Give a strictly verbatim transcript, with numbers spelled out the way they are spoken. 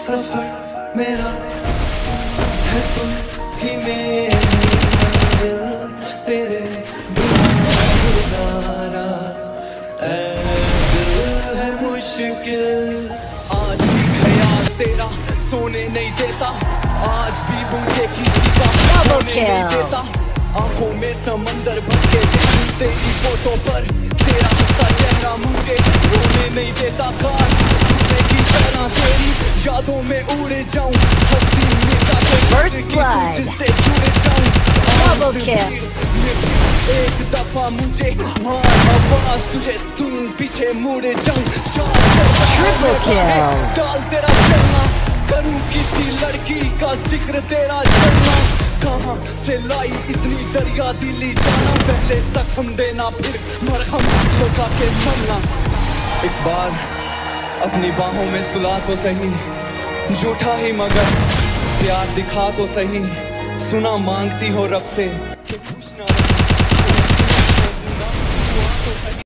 सफर मेरा है तुम ही मेरे तेरे बिना गुजारा ऐ दिल है मुश्किल। आज भी ख्याल तेरा सोने नहीं देता, आज भी मुझे किसी का होने नहीं देता। आंखों में समंदर भर के देखूं तेरी फोटो पर तेरा हंसता चेहरा मुझे रोने नहीं देता। काश मैं की तरह तेरी यादों में उड़ जाऊं, हंसी मिटा के तुझसे जुड़ जाऊं। एक दफा मुझे मार आवाज तुझे सुन पीछे मुड़ जाऊं। डाल तेरा चलना करूं किसी लड़की का जिक्र तेरा चलना। कहाँ से लाई इतनी दरिया दिली जाना, पहले जख्म देना फिर मरहम लगा के मरना। एक बार अपनी बाहों में सुला तो सही, झूठा ही मगर प्यार दिखा तो सही। सुना मांगती हो रब से